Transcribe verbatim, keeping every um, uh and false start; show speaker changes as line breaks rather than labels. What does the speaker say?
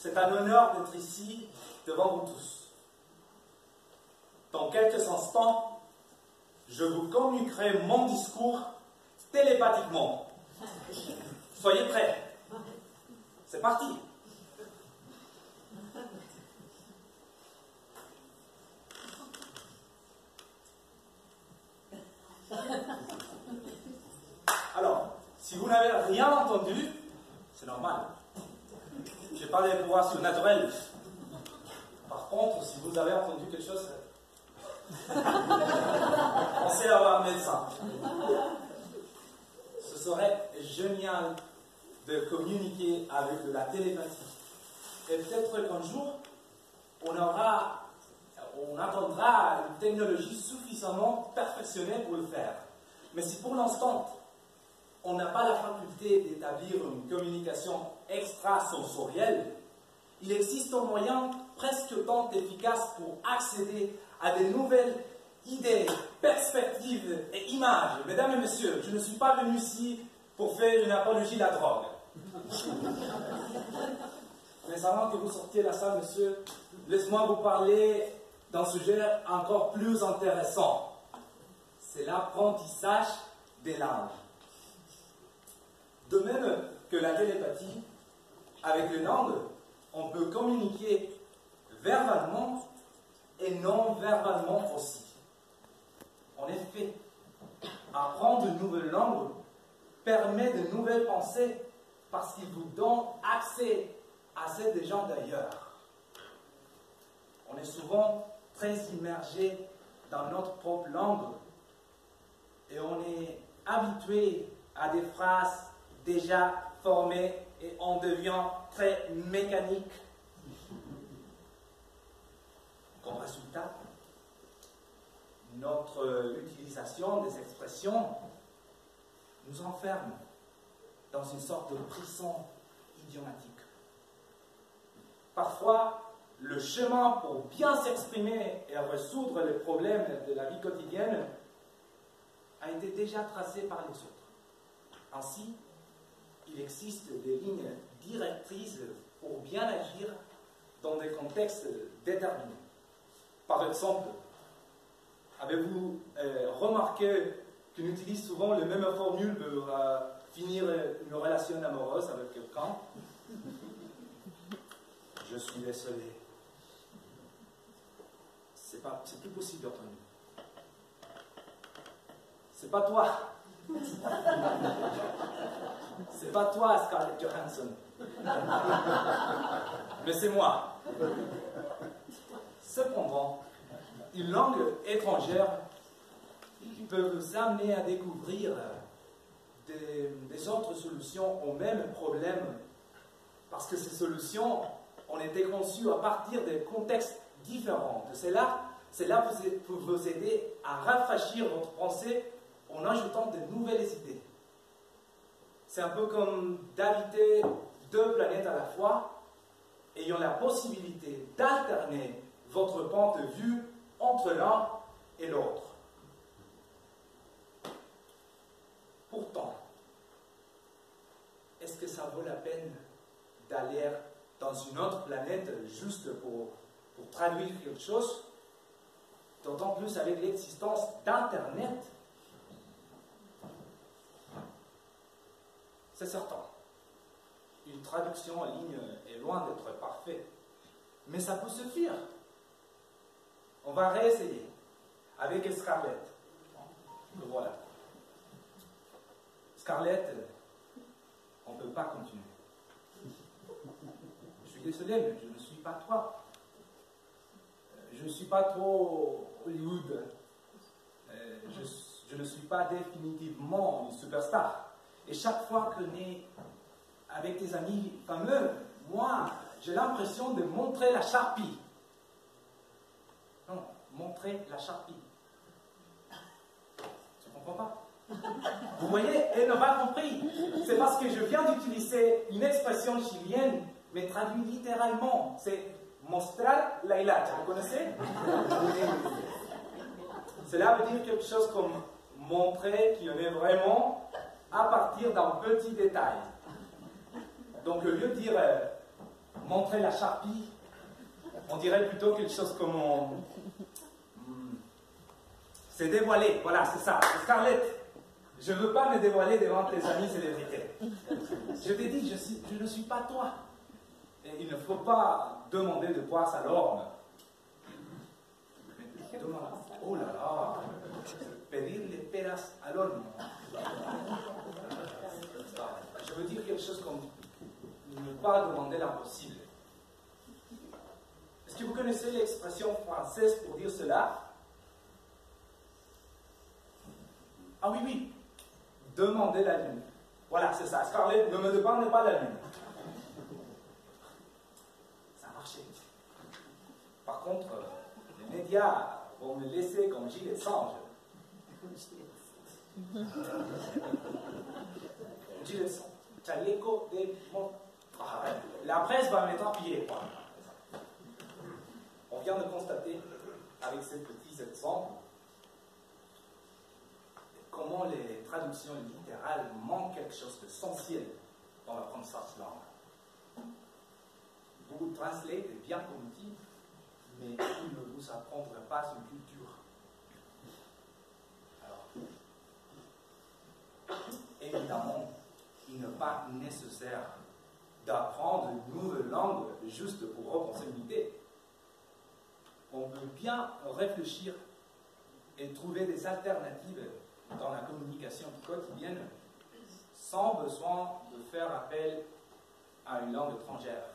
c'est un honneur d'être ici devant vous tous. Dans quelques instants, je vous communiquerai mon discours télépathiquement. Soyez prêts. C'est parti. Alors, si vous n'avez rien entendu, c'est normal. Je n'ai pas des pouvoirs surnaturels. Par contre, si vous avez entendu quelque chose, pensez avoir un médecin. Ce serait génial de communiquer avec de la télépathie. Et peut-être qu'un jour, on aura, on attendra une technologie suffisamment perfectionnée pour le faire. Mais si pour l'instant, on n'a pas la faculté d'établir une communication extrasensorielle, il existe un moyen presque autant efficace pour accéder à de nouvelles idées, perspectives et images. Mesdames et messieurs, je ne suis pas venu ici pour faire une apologie de la drogue. Mais avant que vous sortiez de la salle, monsieur, laisse-moi vous parler d'un sujet encore plus intéressant. C'est l'apprentissage des langues. De même que la télépathie, avec les langues, on peut communiquer verbalement et non verbalement aussi. En effet, apprendre une nouvelle langue permet de nouvelles pensées parce qu'il vous donne accès à celles des gens d'ailleurs. On est souvent très immergé dans notre propre langue et on est habitué à des phrases déjà formées et on devient très mécanique. Comme résultat, notre utilisation des expressions nous enferme dans une sorte de prison idiomatique. Parfois, le chemin pour bien s'exprimer et résoudre les problèmes de la vie quotidienne a été déjà tracé par les autres. Ainsi, il existe des lignes directrices pour bien agir dans des contextes déterminés. Par exemple, avez-vous euh, remarqué qu'on utilise souvent les mêmes formules pour euh, finir une relation amoureuse avec quelqu'un? Je suis désolé. C'est pas, c'est plus possible, Anthony. C'est pas toi. C'est pas toi, Scarlett Johansson. Mais c'est moi. Cependant, une langue étrangère peut vous amener à découvrir des, des autres solutions au même problème, parce que ces solutions ont été conçues à partir de contextes différents. C'est là, c'est là pour vous aider à rafraîchir votre pensée en ajoutant de nouvelles idées. C'est un peu comme d'habiter deux planètes à la fois, ayant la possibilité d'alterner votre point de vue entre l'un et l'autre. Pourtant, est-ce que ça vaut la peine d'aller dans une autre planète juste pour, pour traduire quelque chose? D'autant plus avec l'existence d'Internet. C'est certain. Une traduction en ligne est loin d'être parfaite. Mais ça peut se faire. On va réessayer avec Scarlett. Le voilà. Scarlett, on ne peut pas continuer. Je suis désolé, mais je ne suis pas toi. Je ne suis pas trop Hollywood. Je, je ne suis pas définitivement une superstar. Et chaque fois qu'on est avec des amis fameux, moi, j'ai l'impression de montrer la charpie. Non, montrer la charpie. Tu ne comprends pas? Vous voyez, elle n'a pas compris. C'est parce que je viens d'utiliser une expression chilienne, mais traduite littéralement. C'est mostrar la hilacha. Vous connaissez? Cela veut dire quelque chose comme montrer qu'il y en est vraiment à partir d'un petit détail. Donc, au lieu de dire euh, montrer la charpie, on dirait plutôt quelque chose comme on... Hmm, c'est dévoilé, voilà, c'est ça. Scarlett, je ne veux pas me dévoiler devant tes amis célébrités. Je t'ai dit, je, suis, je ne suis pas toi. Et il ne faut pas demander de boire sa lorme. Oh là là, pedir les peras al horno. Je veux dire quelque chose comme ne pas demander l'impossible. Est-ce que vous connaissez l'expression française pour dire cela? Ah oui, oui. Demander la lune. Voilà, c'est ça. Scarlett, ne me demande pas la lune. Ça a marché. Par contre, les médias vont me laisser comme gilet de singe. Gilet de singe. Chaleco de mon... Ah, la presse va m'éparpiller. On vient de constater, avec ces petits exemples, comment les traductions littérales manquent quelque chose d'essentiel dans l'apprentissage de langue. Google Translate est bien cognitif, mais il ne vous apprendra pas une culture. Alors, évidemment, il n'est pas nécessaire d'apprendre une nouvelle langue juste pour repenser une idée. On peut bien réfléchir et trouver des alternatives dans la communication quotidienne sans besoin de faire appel à une langue étrangère.